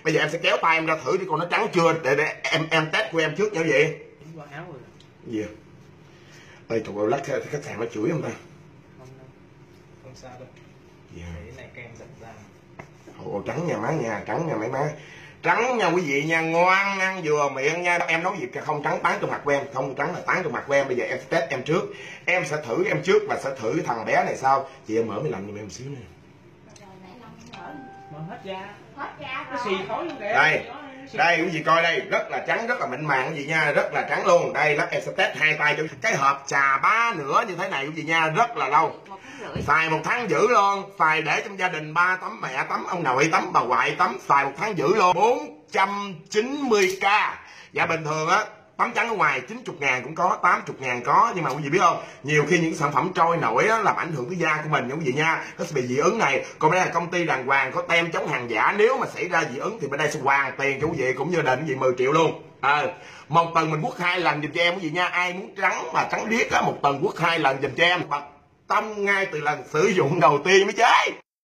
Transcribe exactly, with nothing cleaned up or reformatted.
Bây giờ em sẽ kéo tay em ra thử đi con nó trắng chưa, để, để em em test của em trước nha quý vị. Gì à? Đây tụi tôi lắc khách sạn nó chửi không ta? Không đâu, không sao đâu. Yeah. Cái này kem giật ra. Ồ, trắng nha má nha, trắng nha mấy má. Trắng nha quý vị nha, ngoan ăn vừa miệng nha. Em nói gì không trắng tán trong mặt của em, không trắng là tán trong mặt của em. Bây giờ em sẽ test em trước. Em sẽ thử em trước và sẽ thử thằng bé này sau. Chị em mở máy lạnh giùm em một xíu nè. Mở hết ra. Hết ra Nó xì khói luôn kìa. Đây. Đây quý vị coi đây, rất là trắng, rất là mịn màng quý vị nha, rất là trắng luôn. Đây lát em sẽ test hai tay cho cái hộp trà bá nữa như thế này quý vị nha, rất là lâu. Xài một tháng giữ luôn, xài để trong gia đình ba tấm, mẹ tấm, ông nội tấm, bà ngoại tấm, xài một tháng giữ luôn. Bốn trăm chín mươi k. Dạ bình thường á, tấm trắng ở ngoài chín mươi ngàn cũng có, tám mươi ngàn có. Nhưng mà quý vị biết không, nhiều khi những sản phẩm trôi nổi á, làm ảnh hưởng tới da của mình nha quý vị nha. Nó sẽ bị dị ứng này. Còn đây là công ty đàng hoàng, có tem chống hàng giả. Nếu mà xảy ra dị ứng thì bên đây sẽ hoàn tiền cho quý vị, cũng như đền quý vị mười triệu luôn. À, một tuần mình quất hai lần dùm cho em quý vị nha. Ai muốn trắng mà trắng điếc á, một tuần quất hai lần dùm cho em. Bật tâm ngay từ lần sử dụng đầu tiên mới chơi.